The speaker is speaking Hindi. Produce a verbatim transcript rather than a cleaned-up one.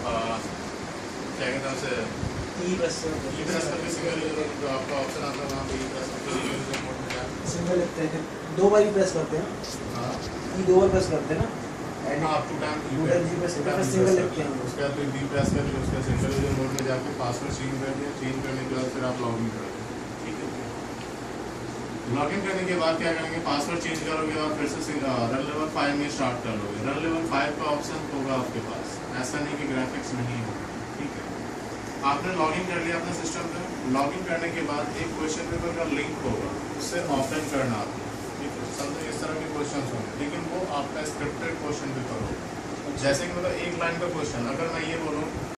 क्या कहते हैं उसे ई प्रेस ई प्रेस करके सिंगल यूजर जो आपका ऑप्शन आता है वहाँ पे ई प्रेस करके यूजर मोड में जाके सिंगल लिखते हैं, दो बार ही प्रेस करते हैं। हाँ ई दो बार प्रेस करते हैं ना, हाँ two time two time G press करते हैं, सिंगल लिखते हैं। उसके बाद फिर डी प्रेस करके उसके बाद सिंगल यूजर मोड में जाके पासवर्ड चेंज कर दिया। चेंज करने के बाद फिर आप लॉगिन कर दें। ठीक है, लॉगिन करने के बाद क्या करेंगे, पासवर्ड चेंज करोगे और फिर से रन लेवल फाइव में स्टार्ट कर लोगे। रन लेवल फाइव का ऑप्शन होगा आपके पास, ऐसा नहीं कि ग्राफिक्स नहीं होगा। ठीक है, आपने लॉगिन कर लिया अपने सिस्टम पे। लॉगिन करने के बाद एक क्वेश्चन पेपर का लिंक होगा, उससे ऑफलाइन करना आपको। ठीक है, समझो इस तरह के क्वेश्चन होंगे, लेकिन वो आपका स्क्रिप्टेड क्वेश्चन पेपर होगा। जैसे कि मतलब एक लाइन का क्वेश्चन, अगर मैं ये बोलूँ